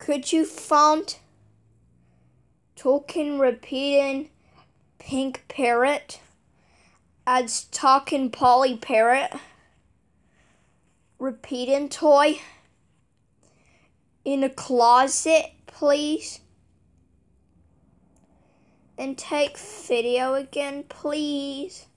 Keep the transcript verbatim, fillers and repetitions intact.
Could you font talking, repeating pink parrot as talking Polly parrot? Repeating toy in a closet, please? Then take video again, please.